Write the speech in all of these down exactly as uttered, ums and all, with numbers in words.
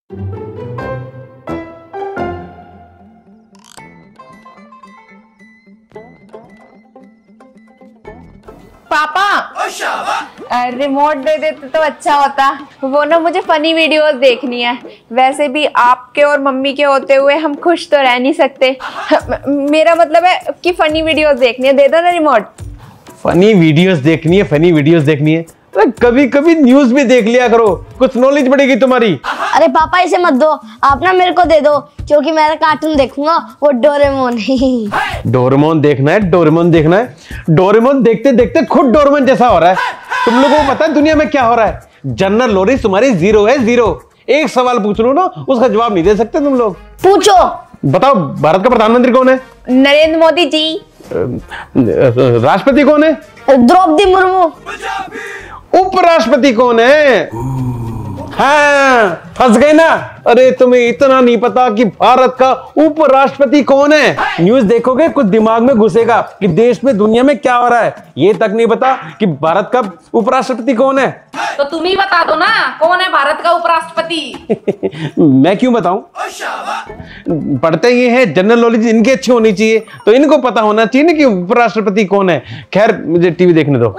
पापा रिमोट दे देते तो अच्छा होता। वो ना मुझे फनी वीडियोस देखनी है। वैसे भी आपके और मम्मी के होते हुए हम खुश तो रह नहीं सकते। मेरा मतलब है कि फनी वीडियोस देखनी है, दे दो ना रिमोट। फनी वीडियोस देखनी है, फनी वीडियोस देखनी है। अरे कभी कभी न्यूज भी देख लिया करो, कुछ नॉलेज बढ़ेगी तुम्हारी। अरे पापा इसे मत दो, आप ना मेरे को दे दो, क्योंकि मैं कार्टून देखूंगा, वो डोरेमोन। डोरेमोन देखना है, डोरेमोन देखना है। डोरेमोन देखते देखते खुद डोरेमोन जैसा हो रहा है। तुम लोगों को पता है दुनिया में क्या हो रहा है? जनरल नॉलेज तुम्हारी जीरो है, जीरो। एक सवाल पूछ लो ना, उसका जवाब नहीं दे सकते तुम लोग। पूछो। बताओ, भारत का प्रधानमंत्री कौन है? नरेंद्र मोदी जी। राष्ट्रपति कौन है? द्रौपदी मुर्मू। उपराष्ट्रपति कौन है? हाँ, फंस गए ना। अरे तुम्हें इतना नहीं पता कि भारत का उपराष्ट्रपति कौन है? न्यूज देखोगे कुछ दिमाग में घुसेगा कि देश में दुनिया में क्या हो रहा है। ये तक नहीं पता कि भारत का उपराष्ट्रपति कौन है। तो तुम ही बता दो ना, कौन है भारत का उपराष्ट्रपति? मैं क्यों बताऊं? पढ़ते ये हैं, जनरल नॉलेज इनकी अच्छी होनी चाहिए, तो इनको पता होना चाहिए ना कि उपराष्ट्रपति कौन है। खैर मुझे टीवी देखने दो।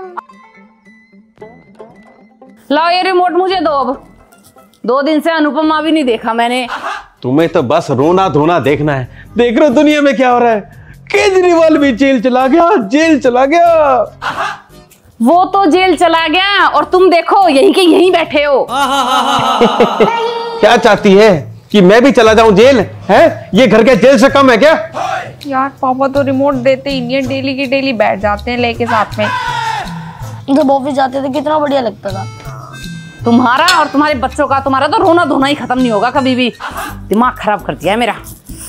लाओ ये रिमोट मुझे दो। अब दो दिन से अनुपमा भी नहीं देखा मैंने। तुम्हें तो बस रोना धोना देखना है। देख रहे हो दुनिया में क्या हो रहा है? केजरीवाल भी जेल चला गया, जेल चला गया। वो तो जेल चला गया और तुम देखो यहीं के यहीं बैठे हो। क्या चाहती है कि मैं भी चला जाऊं जेल? है ये घर के जेल से कम है क्या? यार पापा तो रिमोट देते ही नहीं है, डेली की डेली बैठ जाते हैं लेके साथ में। जब ऑफिस जाते थे कितना बढ़िया लगता था। तुम्हारा और तुम्हारे बच्चों का, तुम्हारा तो रोना धोना ही खत्म नहीं होगा कभी भी। दिमाग खराब कर दिया है मेरा।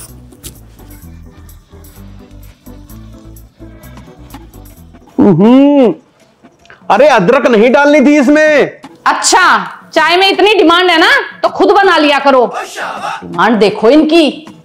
हम्म, अरे अदरक नहीं डालनी थी इसमें। अच्छा, चाय में इतनी डिमांड है ना तो खुद बना लिया करो। डिमांड देखो इनकी।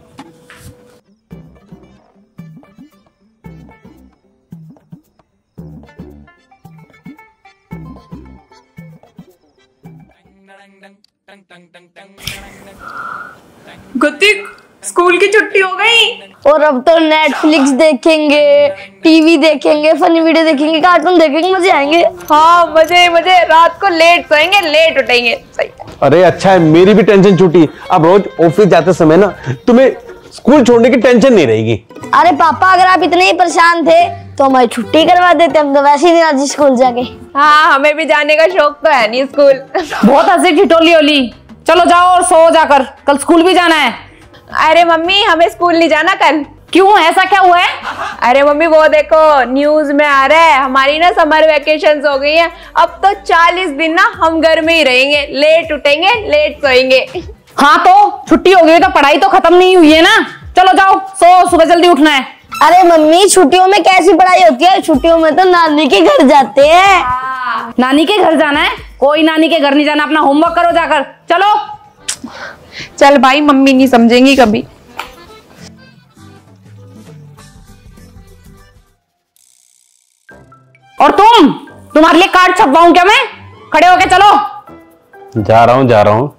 गतिक, स्कूल की छुट्टी हो गई और अब तो नेटफ्लिक्स देखेंगे, टीवी देखेंगे, फनी वीडियो देखेंगे, कार्टून देखेंगे, मजे आएंगे। हाँ मजे मजे। रात को लेट सोएंगे, लेट उठेंगे। सही है। अरे अच्छा है, मेरी भी टेंशन छूटी। अब रोज ऑफिस जाते समय ना तुम्हें स्कूल छोड़ने की टेंशन नहीं रहेगी। अरे पापा अगर आप इतने ही परेशान थे तो हमारी छुट्टी करवा देते, हम तो वैसे ही नहीं आज स्कूल जाके। हाँ हमें भी जाने का शौक तो है नहीं स्कूल। बहुत हंसी ठिठोली होली। चलो जाओ और सो जाकर, कल स्कूल भी जाना है। अरे मम्मी हमें स्कूल नहीं जाना कल। क्यों, ऐसा क्या हुआ है? अरे मम्मी वो देखो न्यूज में आ रहा है, हमारी ना समर वेकेशंस हो गई हैं। अब तो चालीस दिन ना हम घर में ही रहेंगे, लेट उठेंगे, लेट सोएंगे। हाँ तो छुट्टी हो गई तो पढ़ाई तो खत्म नहीं हुई है ना। चलो जाओ सो, सुबह जल्दी उठना है। अरे मम्मी छुट्टियों में कैसी पढ़ाई होती है? छुट्टियों में तो नानी के घर जाते हैं। हाँ। नानी के घर जाना है? कोई नानी के घर नहीं जाना, अपना होमवर्क करो जाकर। चलो चल भाई, मम्मी नहीं समझेंगी कभी। और तुम, तुम्हारे लिए कार्ड छपवाऊं क्या मैं? खड़े होके चलो। जा रहा हूं जा रहा हूं।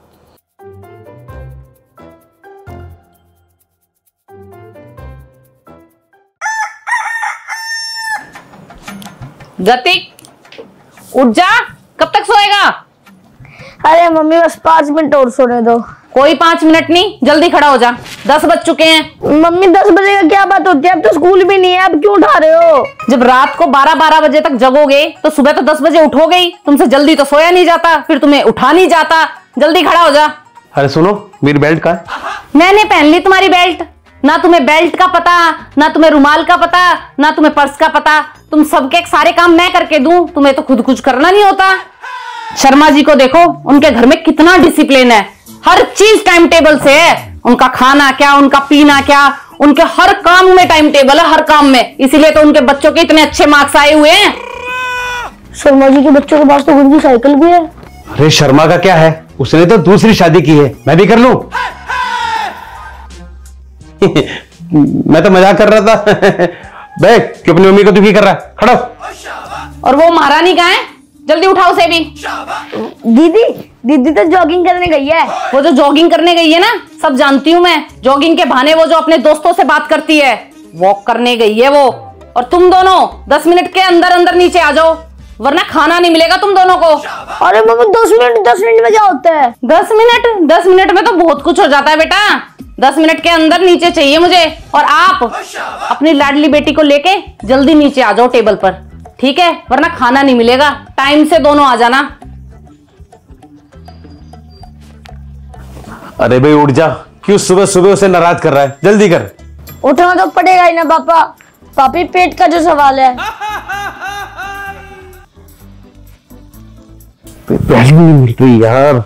गतिक उठ जा, कब तक सोएगा? अरे मम्मी बस पांच मिनट और सोने दो। कोई पांच मिनट नहीं, जल्दी खड़ा हो जा, दस बज चुके हैं। मम्मी दस बजे का क्या बात होती है? अब तो स्कूल भी नहीं है, अब क्यों उठा रहे हो? जब रात को बारह बारह बजे तक जगोगे तो सुबह तो दस बजे उठोगे ही। तुमसे जल्दी तो सोया नहीं जाता, फिर तुम्हें उठा नहीं जाता। जल्दी खड़ा हो जा। अरे सुनो, मेरी बेल्ट कहाँ है? मैंने पहन ली तुम्हारी बेल्ट। ना तुम्हें बेल्ट का पता, ना तुम्हें रुमाल का पता, ना तुम्हें पर्स का पता। तुम सबके सारे काम मैं करके दूं, तुम्हें तो खुद कुछ करना नहीं होता। शर्मा जी को देखो, उनके घर में कितना डिसिप्लिन है। हर चीज टाइम टेबल से है। उनका खाना क्या, उनका पीना क्या, उनके हर काम में टाइम टेबल है, हर काम में। इसीलिए तो उनके बच्चों के इतने अच्छे मार्क्स आए हुए हैं। शर्मा जी के बच्चों के पास तो खुद की साइकिल भी है। अरे शर्मा का क्या है, उसने तो दूसरी शादी की है, मैं भी कर लूं। मैं तो मजाक कर रहा था। बैठ, क्यों अपनी मम्मी को दुखी कर रहा है? खड़ा हो। और वो महारानी कहाँ है? जल्दी उठाओ उसे भी। दीदी दीदी तो जॉगिंग करने गई है। वो जो जॉगिंग करने गई है ना, सब जानती हूँ मैं। जॉगिंग के बहाने वो जो अपने दोस्तों से बात करती है, वॉक करने गई है वो। और तुम दोनों दस मिनट के अंदर अंदर नीचे आ जाओ, वरना खाना नहीं मिलेगा तुम दोनों को। अरे मम्मी दस मिनट दस मिनट में क्या होता है? दस मिनट दस मिनट में तो बहुत कुछ हो जाता है बेटा। दस मिनट के अंदर नीचे चाहिए मुझे। और आप अपनी लाडली बेटी को लेके जल्दी नीचे आ जाओ टेबल पर, ठीक है? वरना खाना नहीं मिलेगा। टाइम से दोनों आ जाना। अरे भाई उठ जा, क्यों सुबह सुबह उसे नाराज कर रहा है? जल्दी कर। उठना तो पड़ेगा ही ना पापा। पापी पेट का जो सवाल है। पहले नहीं मिल रही यार।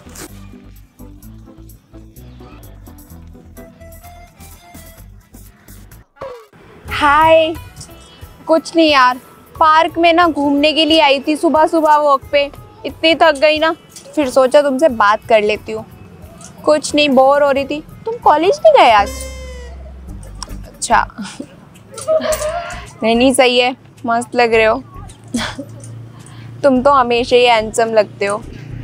हाय। कुछ नहीं यार, पार्क में ना घूमने के लिए आई थी सुबह सुबह वॉक पे। इतनी थक गई ना, फिर सोचा तुमसे बात कर लेती हूँ। कुछ नहीं, बोर हो रही थी। तुम कॉलेज नहीं गए आज? अच्छा। नहीं नहीं, सही है, मस्त लग रहे हो। तुम तो हमेशा ही हैंडसम लगते हो।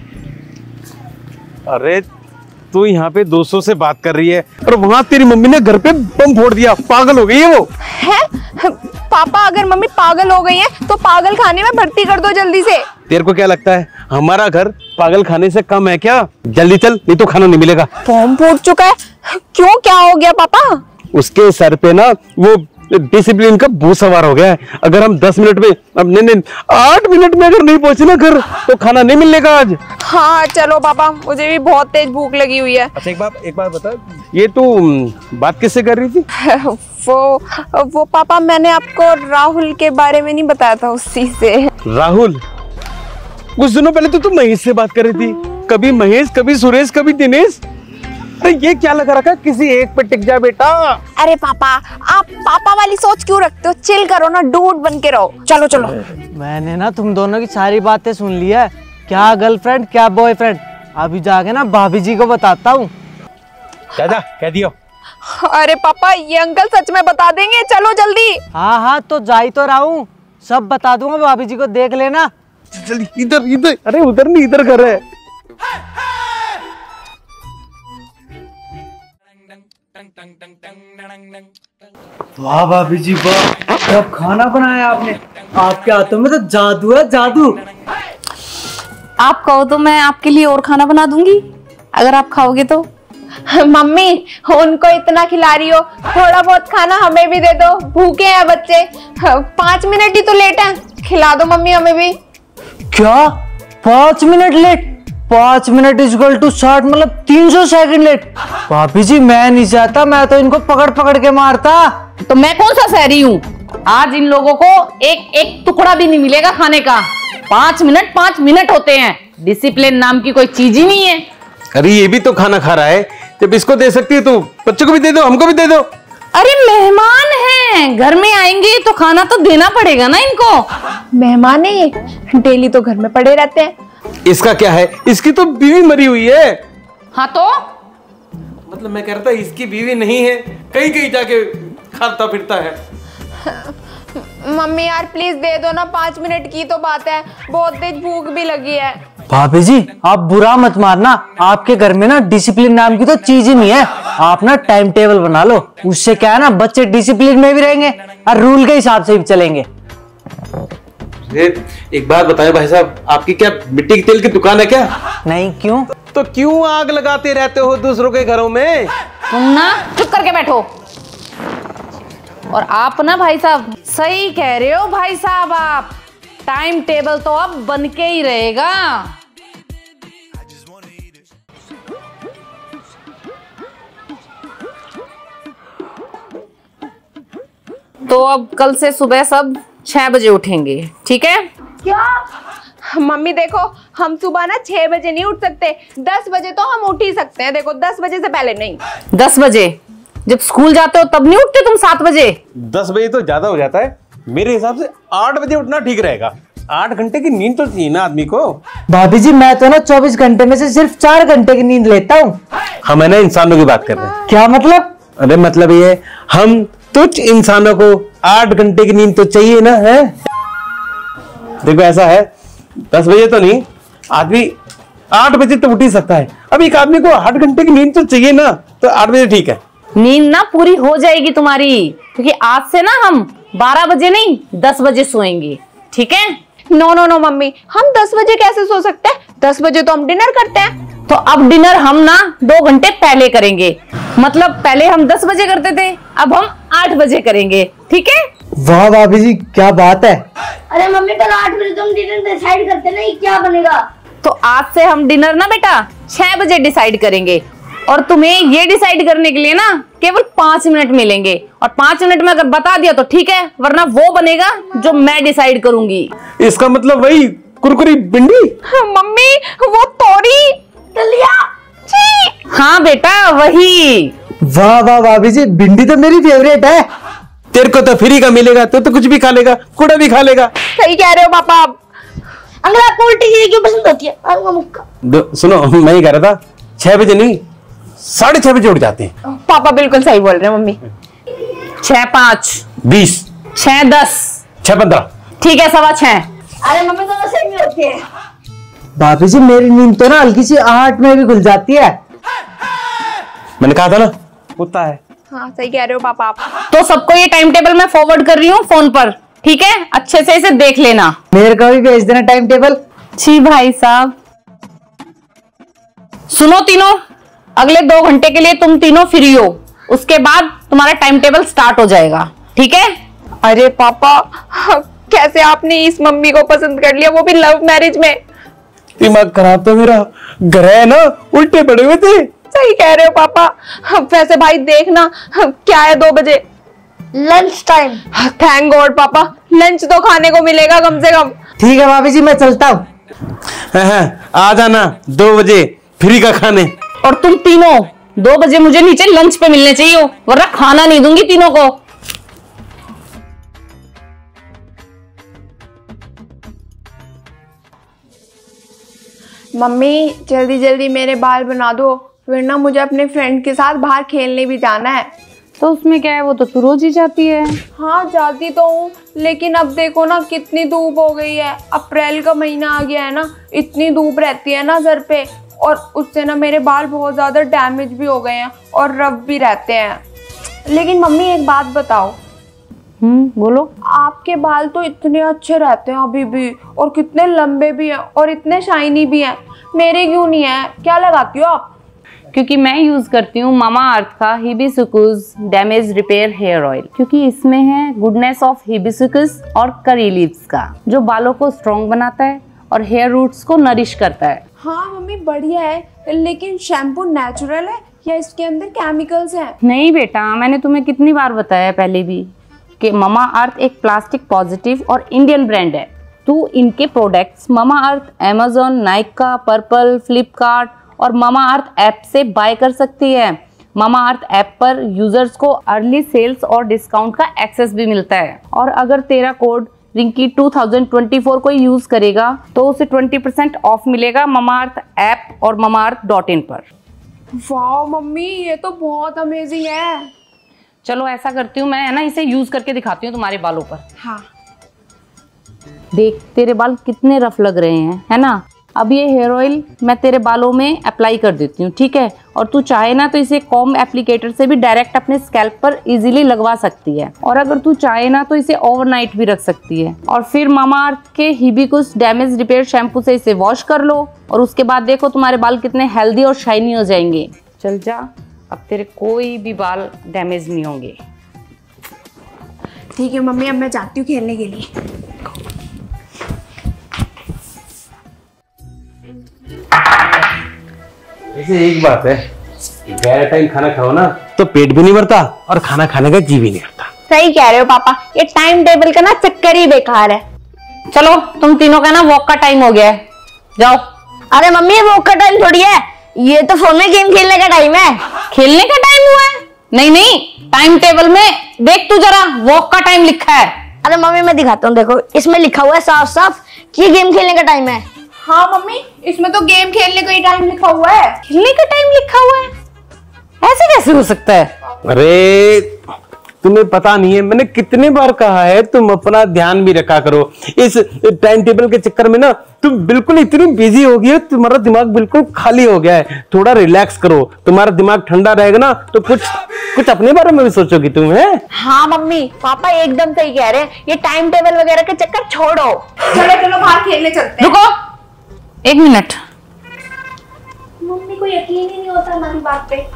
अरे तू यहाँ पे दोस्तों से बात कर रही है और वहां तेरी मम्मी ने घर पे बम फोड़ दिया। पागल हो गई है वो। है? पापा, अगर मम्मी पागल हो गई है तो पागल खाने में भर्ती कर दो जल्दी से। तेरे को क्या लगता है हमारा घर पागल खाने से कम है क्या? जल्दी चल, नहीं तो खाना नहीं मिलेगा। बम फूट चुका है? क्यों, क्या हो गया पापा? उसके सर पे ना वो डिसिप्लिन का भूत सवार हो गया है। अगर हम दस मिनट में, अब नहीं नहीं आठ मिनट में अगर नहीं पहुंचे ना घर, तो खाना नहीं मिलेगा आज। हाँ चलो पापा, मुझे भी बहुत तेज भूख लगी हुई है। अच्छा एक बात एक बात बता, ये तू बात किससे कर रही थी? वो वो पापा, मैंने आपको राहुल के बारे में नहीं बताया था, उसी से। राहुल? कुछ दिनों पहले तो तू महेश से बात कर रही थी। कभी महेश, कभी सुरेश, कभी दिनेश। अरे ये क्या लगा रखा, किसी एक पे टिक जा बेटा। अरे पापा, आप पापा वाली सोच क्यों रखते हो? चिल करो ना, डूड बन के रहो। चलो चलो। मैंने ना तुम दोनों की सारी बातें सुन ली है। क्या गर्लफ्रेंड, क्या बॉयफ्रेंड। अभी जाके ना भाभी जी को बताता हूँ। दादा कह दियो। अरे पापा, ये अंकल सच में बता देंगे। चलो जल्दी। हाँ हाँ तो जा ही तो रहा हूँ, सब बता दूंगा, भाभी जी को देख लेना। जल्दी इधर इधर। अरे उधर नहीं, इधर कर रहे। वाह भाभी जी वाह, क्या खाना बनाया आपने। आपके हाथों में तो जादू है, जादू। आप कहो तो मैं आपके लिए और खाना बना दूंगी, अगर आप खाओगे तो। मम्मी, उनको इतना खिला रही हो, थोड़ा बहुत खाना हमें भी दे दो। भूखे हैं बच्चे। पाँच मिनट ही तो लेट है, खिला दो मम्मी हमें भी। क्या पाँच मिनट लेट? पाँच मिनट इक्वल टू साठ, मतलब तीन सौ सेकंड लेट। भाभी जी मैं नहीं चाहता, मैं तो इनको पकड़ पकड़ के मारता। तो मैं कौन सा शहरी हूँ? आज इन लोगों को एक एक टुकड़ा भी नहीं मिलेगा खाने का। पांच मिनट पांच मिनट होते हैं। डिसिप्लिन नाम की कोई चीज ही नहीं है। अरे ये भी तो खाना खा रहा है, जब इसको दे सकती है तो बच्चों को भी दे दो, हमको भी दे दो। अरे मेहमान हैं, घर में आएंगे तो खाना तो देना पड़ेगा ना इनको। मेहमान है ये, डेली तो घर में पड़े रहते हैं। इसका क्या है, इसकी तो बीवी मरी हुई है। हाँ तो मतलब मैं कह रहा था इसकी बीवी नहीं है, कहीं कहीं जाके खाता फिरता है। मम्मी यार प्लीज दे दो ना, पाँच मिनट की तो बात है, बहुत तेज भूख भी लगी है। भाभी जी आप बुरा मत मारना, आपके घर में ना डिसिप्लिन नाम की तो चीज ही नहीं है। आप ना टाइम टेबल बना लो, उससे क्या है ना बच्चे डिसिप्लिन में भी रहेंगे और रूल के हिसाब से भी चलेंगे। एक बात बताएं भाई साहब, आपकी क्या मिट्टी के तेल की दुकान है क्या? नहीं क्यों? तो क्यों आग लगाते रहते हो दूसरों के घरों में? तुम ना चुप करके बैठो। और आप ना भाई साहब सही कह रहे हो भाई साहब, आप टाइम टेबल तो अब बन के ही रहेगा। तो अब कल से सुबह सब छह बजे उठेंगे, ठीक है? क्या? मम्मी देखो, हम सुबह ना छह बजे नहीं उठ सकते, दस बजे तो हम उठ ही सकते हैं। देखो दस बजे से पहले नहीं। दस बजे जब स्कूल जाते हो तब नहीं उठते तुम? सात बजे? दस बजे तो ज्यादा हो जाता है, मेरे हिसाब से आठ बजे उठना ठीक रहेगा। आठ घंटे की नींद तो चाहिए ना आदमी को। भाभी जी मैं तो ना चौबीस घंटे में से सिर्फ चार घंटे की नींद लेता हूँ। हम है ना इंसानों की बात कर रहे हैं। क्या मतलब? अरे मतलब ये हम तुच्छ इंसानों को आठ घंटे की नींद तो चाहिए ना, है? देखो ऐसा है, दस बजे तो नहीं, आदमी आठ बजे तो उठ ही सकता है। अब एक आदमी को आठ घंटे की नींद तो चाहिए ना, तो आठ बजे ठीक है। नींद ना पूरी हो जाएगी तुम्हारी, क्योंकि आज से ना हम बारह बजे नहीं दस बजे सोएंगे, ठीक है? नो नो नो मम्मी, हम दस बजे कैसे सो सकते हैं? दस बजे तो हम डिनर करते हैं। तो अब डिनर हम ना दो घंटे पहले करेंगे। मतलब पहले हम दस बजे करते थे, अब हम आठ बजे करेंगे, ठीक है? वाह भाभी जी क्या बात है। अरे मम्मी कल आठ बजे तुम डिनर डिसाइड करते ना क्या बनेगा। तो आज से हम डिनर ना बेटा छह बजे डिसाइड करेंगे, और तुम्हें ये डिसाइड करने के लिए ना केवल पांच मिनट मिलेंगे, और पांच मिनट में अगर बता दिया तो ठीक है, वरना वो बनेगा जो मैं डिसाइड करूंगी। इसका मतलब वही कुरकुरी भिंडी? मम्मी वो तोरी दलिया। हाँ बेटा वही। वाह वाह भाभी जी, भिंडी तो मेरी फेवरेट है। तेरे को तो फ्री का मिलेगा, तो तो कुछ भी खा लेगा, कूड़ा भी खा लेगा। सही कह रहे हो पापा आप। अंकल आपको उल्टी चीजें क्यों पसंद होती है? आऊंगा मुक्का। सुनो, मैं ही कह रहा था छह बजे नहीं साढ़े छह बजे उठ जाते हैं। पापा बिल्कुल सही बोल रहे हैं मम्मी। छह पाँच बीस, छह दस, छह पंद्रह, ठीक है सवा छह। अरे मम्मी तो सही में होती है। भाभी जी मेरी नींद तो ना हल्की सी आठ में भी खुल जाती है। मैंने कहा था ना कुत्ता है। हाँ सही कह रहे हो पापा आप। तो सबको ये टाइम टेबल मैं फॉरवर्ड कर रही हूँ फोन पर, ठीक है? अच्छे से इसे देख लेना। मेरे को भी भेज देना टाइम टेबल। जी भाई साहब। सुनो तीनों, अगले दो घंटे के लिए तुम तीनों फ्री हो, उसके बाद तुम्हारा टाइम टेबल स्टार्ट हो जाएगा, ठीक है? अरे पापा कैसे आपने इस मम्मी को पसंद कर लिया, वो भी लव मैरिज में। दिमाग खराब तो मेरा, ग्रह ना उल्टे पड़े हुए थे। सही कह रहे हो पापा। वैसे भाई देखना क्या है दो बजे लंच टाइम। थैंक गॉड पापा, लंच तो खाने को मिलेगा कम से कम। ठीक है भाभी जी मैं चलता हूँ। हाँ, हाँ, आ जाना दो बजे फ्री का खाने। और तुम तीनों दो बजे मुझे नीचे लंच पे मिलने चाहिए हो, वरना खाना नहीं दूंगी तीनों को। मम्मी जल्दी जल्दी मेरे बाल बना दो, वरना मुझे अपने फ्रेंड के साथ बाहर खेलने भी जाना है। तो उसमें क्या है, वो तो तू रोज ही जाती है। हाँ जाती तो हूँ, लेकिन अब देखो ना कितनी धूप हो गई है। अप्रैल का महीना आ गया है ना, इतनी धूप रहती है ना सर पे, और उससे ना मेरे बाल बहुत ज़्यादा डैमेज भी हो गए हैं और रफ भी रहते हैं। लेकिन मम्मी एक बात बताओ। हम्म बोलो। आपके बाल तो इतने अच्छे रहते हैं अभी भी, और कितने लंबे भी हैं और इतने शाइनी भी हैं, मेरे क्यों नहीं है? क्या लगाती हो आप? क्योंकि मैं यूज करती हूँ मामा अर्थ का hibiscus damage repair hair oil, क्योंकि इसमें है गुडनेस ऑफ हिबिस्कुस और करी लीव्स का, जो बालों को स्ट्रॉन्ग बनाता है और हेयर रूट्स को नरिश करता है। हाँ मम्मी बढ़िया है, लेकिन शैम्पू नेचुरल है या इसके अंदर केमिकल्स हैं? नहीं बेटा, मैंने तुम्हें कितनी बार बताया पहले भी कि मामा अर्थ एक प्लास्टिक पॉजिटिव और इंडियन ब्रांड है। तू इनके products Mamaearth Amazon, Nykaa, Purplle, Flipkart और मामा अर्थ ऐप से बाय कर सकती है। मामा अर्थ ऐप पर यूजर्स को अर्ली सेल्स और डिस्काउंट का एक्सेस भी मिलता है, और अगर तेरा code Rinki two thousand twenty four को यूज करेगा तो उसे ट्वेंटी परसेंट ऑफ मिलेगा मामा अर्थ ऐप और मामा अर्थ डॉट इन पर। वाह मम्मी ये तो बहुत अमेजिंग है। चलो ऐसा करती हूँ, मैं है ना इसे यूज करके दिखाती हूँ तुम्हारे बालों पर। हाँ देख तेरे बाल कितने रफ लग रहे हैं, है ना? अब ये हेयर ऑयल मैं तेरे बालों में अप्लाई कर देती हूँ, ठीक है? और तू चाहे ना तो इसे कॉम्ब एप्लीकेटर से भी डायरेक्ट अपने स्कैल्प पर इजीली लगवा सकती है, और अगर तू चाहे ना तो इसे ओवरनाइट भी रख सकती है, और फिर मामा अर्थ के हिबिस्कुस डैमेज रिपेयर शैम्पू से इसे वॉश कर लो, और उसके बाद देखो तुम्हारे बाल कितने हेल्दी और शाइनी हो जाएंगे। चल जा, अब तेरे कोई भी बाल डैमेज नहीं होंगे। ठीक है मम्मी, अब मैं जाती हूँ खेलने के लिए। वैसे एक बात है, गैर टाइम खाना खाओ ना तो पेट भी नहीं भरता और खाना खाने का जी भी नहीं करता। सही कह रहे हो पापा, ये टाइम टेबल का ना चक्कर ही बेकार है। चलो तुम तीनों का ना वॉक का टाइम हो गया है, जाओ। अरे मम्मी वॉक का टाइम थोड़ी है, ये तो फोन में गेम खेलने का टाइम है। खेलने का टाइम हुआ है? नहीं नहीं, टाइम टेबल में देख तू जरा, वॉक का टाइम लिखा है। अरे मम्मी मैं दिखाता हूँ, देखो इसमें लिखा हुआ है साफ साफ कि ये गेम खेलने का टाइम है। हाँ मम्मी इसमें तो गेम खेलने का ही टाइम लिखा हुआ है। खेलने का टाइम लिखा हुआ है? ऐसे कैसे हो सकता है? अरे तुम्हें पता नहीं है, मैंने कितने बार कहा है तुम अपना ध्यान भी रखा करो। इस टाइम टेबल के चक्कर में ना तुम बिल्कुल इतनी बिजी हो गई हो, तुम्हारा दिमाग बिल्कुल खाली हो गया है। थोड़ा रिलैक्स करो, तुम्हारा दिमाग ठंडा रहेगा ना तो कुछ कुछ अपने बारे में भी सोचोगी तुम, है? हाँ मम्मी पापा एकदम सही कह रहे हैं, ये टाइम टेबल वगैरह के चक्कर छोड़ो। चलो चलो बाहर खेलने चलते हैं। रुको एक मिनट। मम्मी को यकीन ही नहीं होता हमारी बात पे।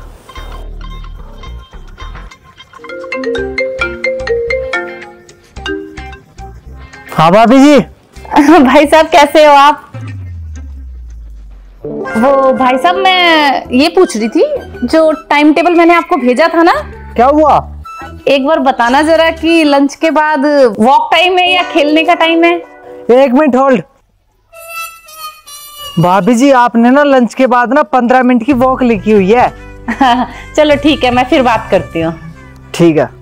हाँ भाभी जी। भाई साहब कैसे हो आप? वो भाई साहब मैं ये पूछ रही थी, जो टाइम टेबल मैंने आपको भेजा था ना, क्या हुआ? एक बार बताना जरा कि लंच के बाद वॉक टाइम है या खेलने का टाइम है? एक मिनट होल्ड। भाभी जी आपने ना लंच के बाद ना पंद्रह मिनट की वॉक लिखी हुई है। चलो ठीक है, मैं फिर बात करती हूँ। ठीक है।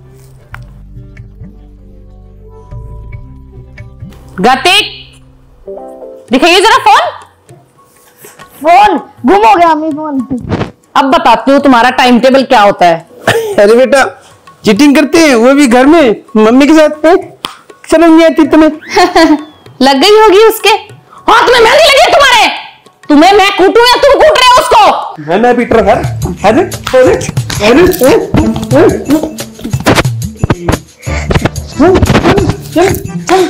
गतिक दिखाइए जरा फोन। फोन गुम हो गया मम्मी फोन। अब बताती हूँ तुम्हारा टाइम टेबल क्या होता है। अरे बेटा चीटिंग करते हैं, वो भी घर में मम्मी के साथ। शर्म नहीं आती तुम्हें? लग गई होगी उसके हाथ में मेहंदी लगी है तुम्हारे। तुम्हें मैं कूटूं या तुम कूट रहे हो उसको? मैं मैं पीट रहा था। अरे अरे अरे चल चल।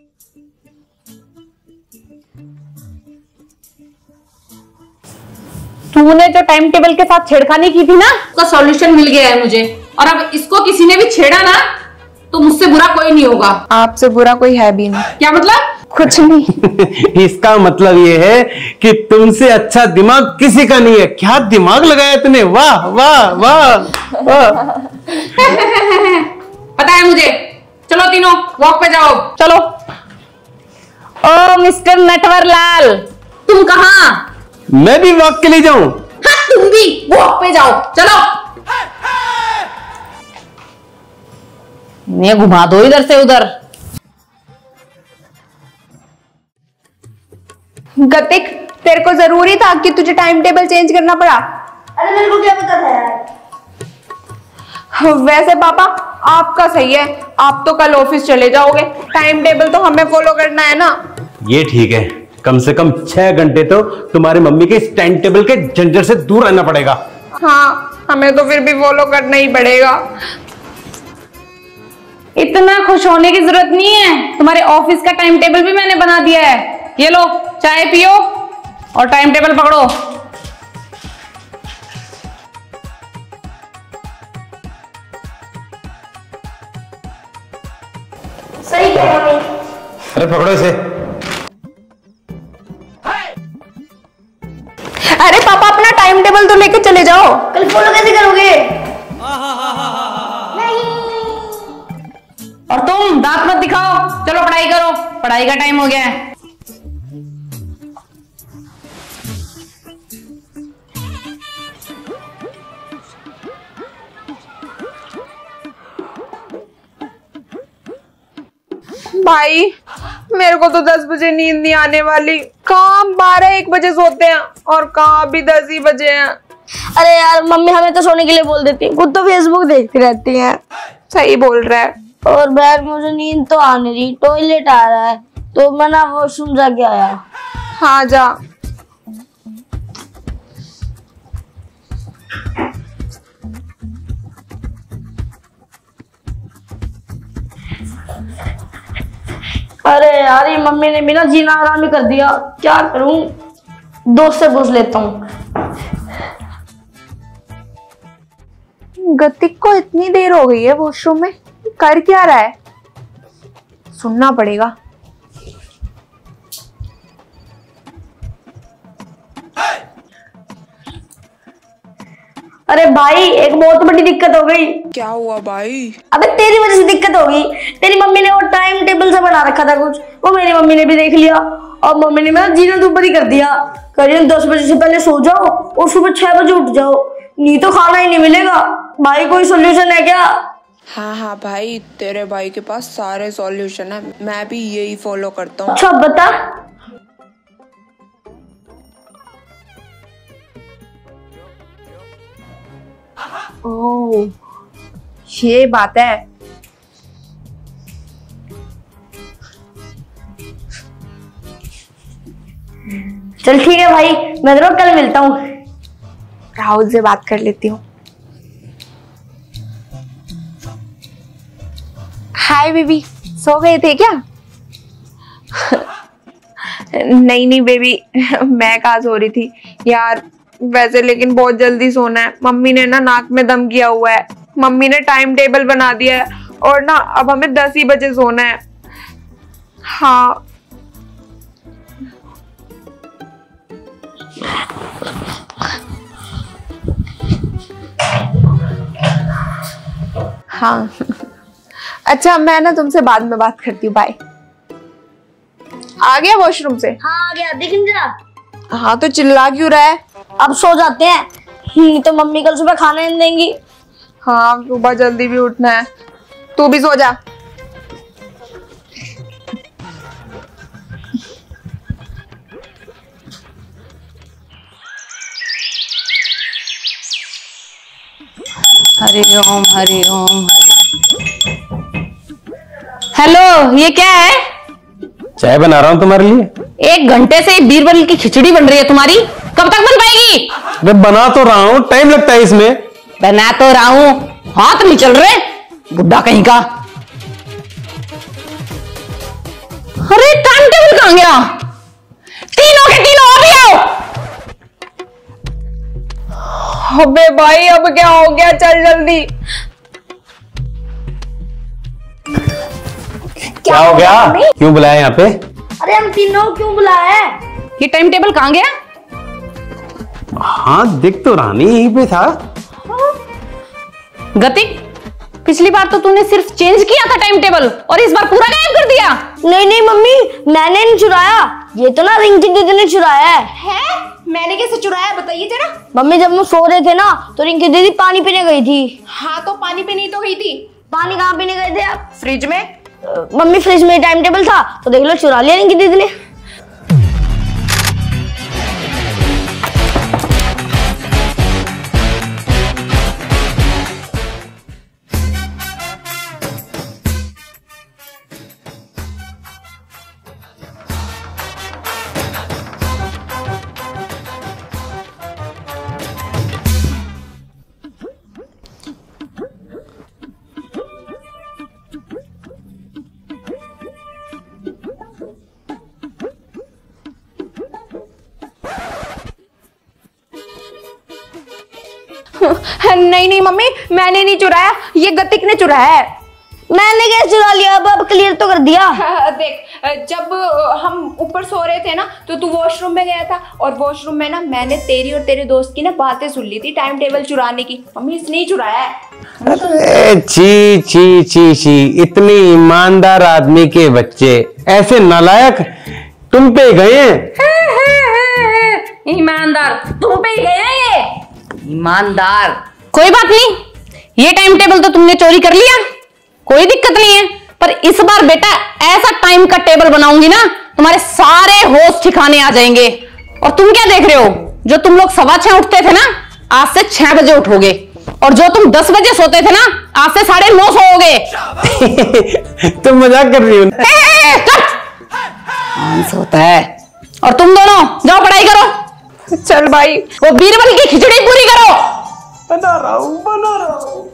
तूने जो टाइम टेबल के साथ छेड़खानी की थी ना, उसका सॉल्यूशन मिल गया है मुझे। और अब इसको किसी ने भी छेड़ा ना तो मुझसे बुरा कोई नहीं होगा। आपसे बुरा कोई है भी नहीं। क्या मतलब? कुछ नहीं। इसका मतलब ये है कि तुमसे अच्छा दिमाग किसी का नहीं है। क्या दिमाग लगाया तूने, वाह वाह वाह वाह। पता है मुझे। चलो तीनों वॉक पे जाओ। चलो। ओ मिस्टर नटवर लाल, तुम कहाँ? मैं भी वॉक के लिए जाऊं? हाँ तुम भी वॉक पे जाओ। चलो ये घुमा दो इधर से उधर। गतिक तेरे को जरूरी था कि तुझे टाइम टेबल चेंज करना पड़ा? अरे मेरे को क्या पता था यार। वैसे पापा आपका सही है, आप तो कल ऑफिस चले जाओगे, टाइम टेबल तो हमें फॉलो करना है ना। ये ठीक है, कम से कम छह घंटे तो तुम्हारी मम्मी के इस टाइम टेबल के झंझट से दूर रहना पड़ेगा। हाँ हमें तो फिर भी फॉलो करना ही पड़ेगा। इतना खुश होने की जरूरत नहीं है, तुम्हारे ऑफिस का टाइम टेबल भी मैंने बना दिया है। ये लो चाय पियो और टाइम टेबल पकड़ो। सही कहा मम्मी। अरे पकड़ो इसे। अरे पापा अपना टाइम टेबल तो लेके चले जाओ। कल फॉलो कैसे करोगे? और तुम दांत मत दिखाओ, चलो पढ़ाई करो, पढ़ाई का टाइम हो गया है। भाई मेरे को तो दस बजे नींद नहीं आने वाली। कहाँ बारह एक बजे सोते हैं और कहाँ अभी दस ही बजे हैं। अरे यार मम्मी हमें तो सोने के लिए बोल देती है, खुद तो फेसबुक देखती रहती हैं। सही बोल रहा है। और बैग मुझे नींद तो आ नहीं रही, टॉयलेट आ रहा है तो मैं ना वॉशरूम जाके आया। हाँ जा। अरे यार ये मम्मी ने भी ना जीना हराम ही कर दिया, क्या करूं? दोस्त से पूछ लेता हूँ। गतिक को इतनी देर हो गई है वॉशरूम में, कर क्या रहा है? सुनना पड़ेगा। अरे भाई एक बहुत बड़ी दिक्कत हो गई। क्या हुआ भाई? अबे तेरी वजह से दिक्कत हो गई। तेरी मम्मी ने वो टाइम टेबल से बना रखा था कुछ, वो मेरी मम्मी ने भी देख लिया और मम्मी ने मेरा जीना दुबर ही कर दिया। कह रही दस बजे से पहले सो जाओ और सुबह छह बजे उठ जाओ, नहीं तो खाना ही नहीं मिलेगा। भाई कोई सोल्यूशन है क्या? हाँ हाँ भाई, तेरे भाई के पास सारे सॉल्यूशन है, मैं भी यही फॉलो करता हूँ। अच्छा बता। ओह ये बात है। चल ठीक है भाई, मैं तेरे को कल मिलता हूँ। राहुल से बात कर लेती हूँ। हाय बेबी, सो गए थे क्या? नहीं नहीं बेबी, मैं कहाँ सो रही थी यार। वैसे लेकिन बहुत जल्दी सोना है। मम्मी ने ना नाक में दम किया हुआ है। मम्मी ने टाइम टेबल बना दिया है और ना अब हमें दस ही बजे सोना है। हाँ हाँ अच्छा, मैं ना तुमसे बाद में बात करती हूँ। बाय। आ गया वॉशरूम से? हाँ आ गया, देख जरा। हाँ तो चिल्ला क्यों रहा है? अब सो जाते हैं, नहीं तो मम्मी कल सुबह खाना नहीं देंगी। हाँ सुबह जल्दी भी उठना है। तू भी सो जा। हरि ओम हरि ओम। हेलो, ये क्या है? चाय बना रहा हूँ तुम्हारे लिए। एक घंटे से बीरबल की खिचड़ी बन रही है तुम्हारी, कब तक बन पाएगी? मैं बना तो रहा हूँ, टाइम लगता है इसमें। बना तो रहा हूँ, हाथ नहीं चल रहे, बुड्ढा कहीं का। अरे टाइम टेबल कहां गया? तीनों के तीनों अभी आओ। अबे भाई अब क्या हो गया? चल जल्दी। क्या हो गया? क्यों बुलाया यहाँ पे? अरे हम तीनों क्यों बुलाया है? ये टाइम टेबल कहां गया? हाँ दिख तो रहा नहीं, यहीं पे था। गतिक, पिछली बार तो तूने सिर्फ चेंज किया था टाइम टेबल और इस बार पूरा गायब कर दिया। नहीं नहीं मम्मी, मैंने नहीं चुराया, ये तो ना रिंकी दीदी ने चुराया है। है? मैंने कैसे चुराया, बताइए जरा। मम्मी जब हम सो रहे थे ना तो रिंकी दीदी पानी पीने गई थी। हाँ तो पानी पीने तो गई थी। पानी कहाँ पीने गए थे आप? फ्रिज में। अ, मम्मी फ्रिज में टाइम टेबल था तो देख लो चुरा लिया रिंकी दीदी ने। नहीं नहीं मम्मी, मैंने नहीं चुराया, ये गतिक ने चुराया है। मैंने कैसे चुरा लिया? अब अब क्लियर तो कर दिया। देख, जब हम ऊपर सो रहे थे ना तो तू वॉशरूम में गया था और वॉशरूम में ना मैंने तेरी और तेरे दोस्त की ना बातें सुन ली थी टाइम टेबल चुराने की। मम्मी इसने ही चुराया है। अरे ची ची ची ची, इतनी ईमानदार आदमी के बच्चे ऐसे नालायक तुम पे गए हैं। ईमानदार तुम पे ही गए हैं ये। ईमानदार कोई बात नहीं, ये टाइम टेबल तो तुमने चोरी कर लिया, कोई दिक्कत नहीं है। पर इस बार बेटा ऐसा टाइम का टेबल बनाऊंगी ना तुम्हारे सारे होश ठिकाने आ जाएंगे। और तुम क्या देख रहे हो? जो तुम लोग सवा छह उठते थे ना, आज से छह बजे उठोगे। और जो तुम दस बजे सोते थे ना, आज से साढ़े नौ सोओगे। तुम मजाक कर रही हो? कौन सोता है? और तुम दोनों जाओ पढ़ाई करो। चल भाई, वो बीरबल की खिचड़ी पूरी करो। बना रहा हूं बना रहा हूं।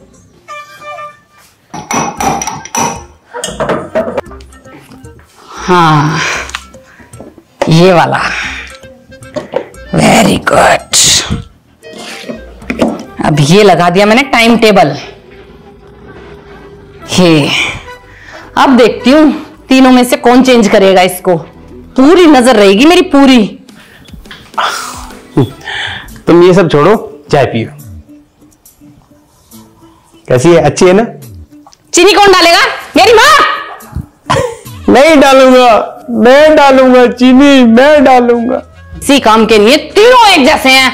हाँ ये वाला, वेरी गुड। अब ये लगा दिया मैंने टाइम टेबल। ये अब देखती हूँ तीनों में से कौन चेंज करेगा इसको। पूरी नजर रहेगी मेरी पूरी। तुम ये सब छोड़ो, चाय पियो। कैसी है? अच्छी है ना? चीनी कौन डालेगा? मेरी माँ। नहीं डालूंगा, मैं डालूंगा चीनी, मैं डालूंगा। इसी काम के लिए तीनों एक जैसे हैं।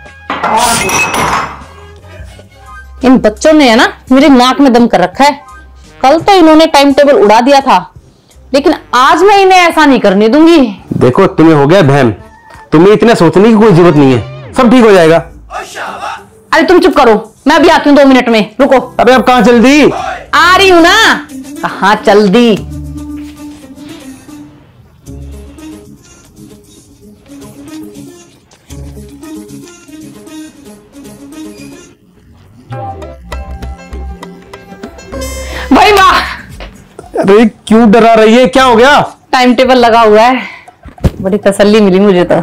इन बच्चों ने है ना मेरे नाक में दम कर रखा है। कल तो इन्होंने टाइम टेबल उड़ा दिया था, लेकिन आज मैं इन्हें ऐसा नहीं करने दूंगी। देखो तुम्हें हो गया बहन, तुम्हें इतना सोचने की कोई जरूरत नहीं है, सब ठीक हो जाएगा। अरे तुम चुप करो, मैं अभी आती हूँ दो मिनट में, रुको। अबे अब कहां चल दी? आ रही हूं ना। कहां चल दी? अरे क्यों डरा रही है, क्या हो गया? टाइम टेबल लगा हुआ है, बड़ी तसल्ली मिली मुझे तो।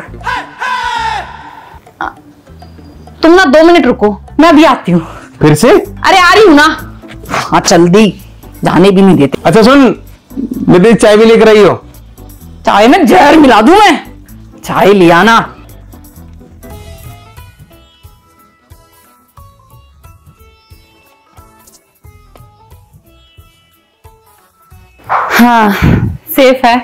तुम ना दो मिनट रुको, मैं अभी आती हूँ। फिर से? अरे आ रही हूँ ना। हाँ जल्दी, जाने भी नहीं देते। अच्छा सुन, मेरे चाय भी लेकर आई हो। चाय में जहर मिला दूं मैं? चाय लिया ना। हाँ सेफ है।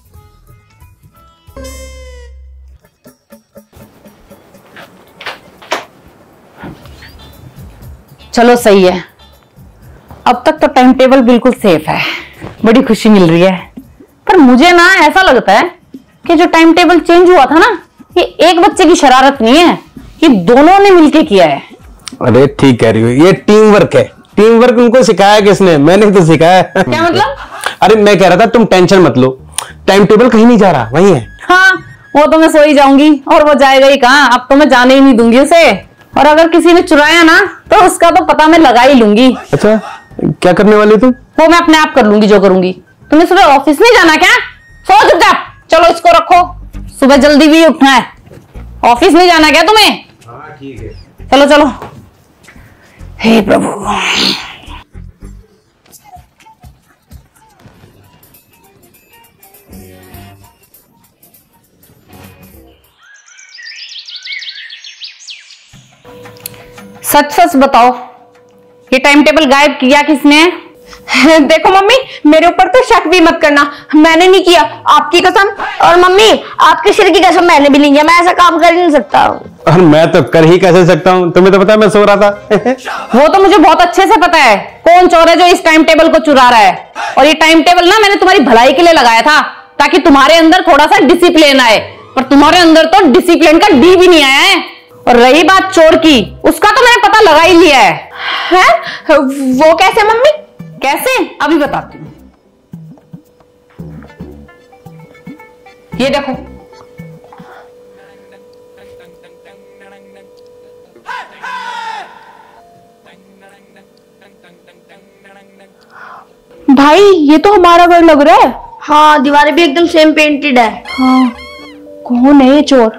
चलो सही है, अब तक तो टाइम टेबल बिल्कुल सेफ है, बड़ी खुशी मिल रही है। पर मुझे ना ऐसा लगता है कि जो टाइम टेबल चेंज हुआ था ना, ये एक बच्चे की शरारत नहीं है, ये दोनों ने मिलके किया है। अरे ठीक कह रही हो, ये टीम वर्क है। टीम वर्क उनको सिखाया किसने? मैंने तो सिखाया। क्या मतलब? अरे मैं कह रहा था तुम टेंशन मत लो, टाइम टेबल कहीं नहीं जा रहा, वही है। हाँ वो तो मैं सो ही जाऊंगी, और वो जाएगा ही कहाँ, अब तो मैं जाने ही नहीं दूंगी उसे। और अगर किसी ने चुराया ना तो उसका तो पता मैं लगा ही लूंगी। अच्छा क्या करने वाली तुम? वो मैं अपने आप कर लूंगी जो करूंगी। तुम्हें सुबह ऑफिस नहीं जाना क्या? सो चुपचाप, चलो इसको रखो, सुबह जल्दी भी उठना है। ऑफिस नहीं जाना क्या तुम्हें? हाँ ठीक है। चलो चलो। हे प्रभु। सच सच बताओ, ये टाइम टेबल गायब किया किसने? देखो मम्मी, मेरे ऊपर तो शक भी मत करना, मैंने नहीं किया, आपकी कसम। और मम्मी आपके सिर की कसम मैंने भी नहीं किया, मैं ऐसा काम कर ही नहीं सकता। और मैं तो कर ही कैसे सकता हूँ, तुम्हें तो पता है मैं सो रहा था। वो तो मुझे बहुत अच्छे से पता है कौन चोर है जो इस टाइम टेबल को चुरा रहा है। और ये टाइम टेबल ना मैंने तुम्हारी भलाई के लिए लगाया था, ताकि तुम्हारे अंदर थोड़ा सा डिसिप्लिन आए, पर तुम्हारे अंदर तो डिसिप्लिन का डी भी नहीं आया है। और रही बात चोर की, उसका तो मैंने पता लगा ही लिया है। है? वो कैसे मम्मी? कैसे? अभी बताती हूँ। ये देखो, भाई ये तो हमारा घर लग रहा है। हाँ दीवारें भी एकदम सेम पेंटेड है। हाँ कौन है ये चोर?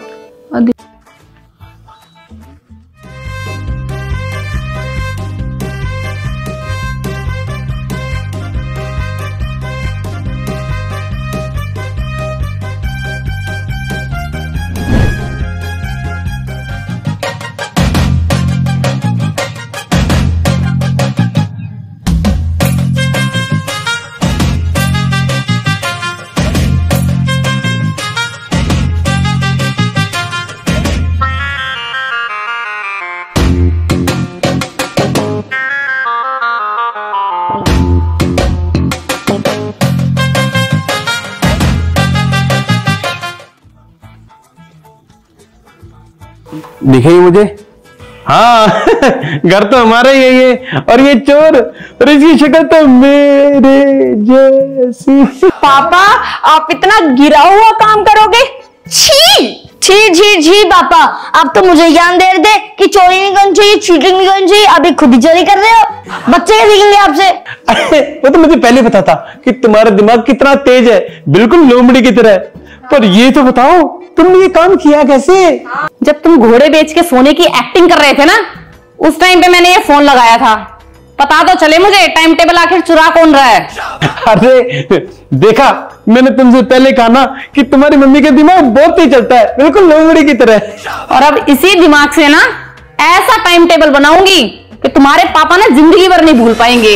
दिखेगी मुझे? हाँ घर तो हमारा ही है ये, और ये चोर, और इसकी शक्ल तो मेरे जैसी। पापा आप इतना गिरा हुआ काम करोगे? छी छी छी छी पापा, अब तो मुझे ज्ञान दे रहे थे कि चोरी नहीं करनी चाहिए, चीटिंग नहीं करनी चाहिए, अभी खुद ही चोरी कर रहे हो। बच्चे क्या सीखेंगे आपसे? वो तो मुझे पहले पता था कि तुम्हारा दिमाग कितना तेज है, बिल्कुल लोमड़ी की तरह। पर ये तो बताओ तुमने ये काम किया कैसे? जब तुम घोड़े बेच के सोने की एक्टिंग कर रहे थे ना, उस टाइम पे मैंने ये फोन लगाया था। पता तो चले मुझे टाइम टेबल आखिर चुरा कौन रहा है। अरे देखा, मैंने तुमसे पहले कहा ना कि तुम्हारी मम्मी का दिमाग बहुत ही चलता है, बिल्कुल लोमड़ी की तरह। और अब इसी दिमाग से ना ऐसा टाइम टेबल बनाऊंगी कि तुम्हारे पापा ना जिंदगी भर नहीं भूल पाएंगे।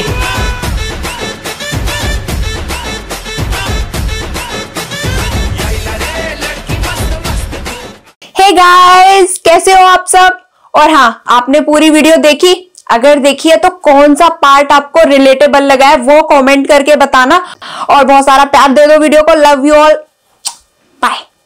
हे गाइस, कैसे हो आप सब? और हाँ, आपने पूरी वीडियो देखी? अगर देखी है तो कौन सा पार्ट आपको रिलेटेबल लगा है वो कमेंट करके बताना, और बहुत सारा प्यार दे दो वीडियो को। Love you all, bye.